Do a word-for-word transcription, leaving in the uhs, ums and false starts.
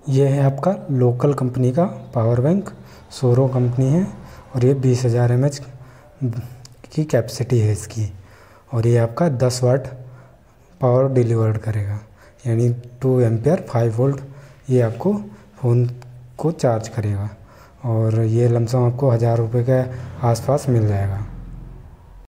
ये है आपका लोकल कंपनी का पावर बैंक, सोरो कंपनी है और ये बीस हज़ार एम एच की कैपेसिटी है इसकी। और ये आपका दस वाट पावर डिलीवर्ड करेगा, यानी टू एम्पियर फाइव वोल्ट ये आपको फ़ोन को चार्ज करेगा। और ये लमसम आपको हज़ार रुपये के आसपास मिल जाएगा।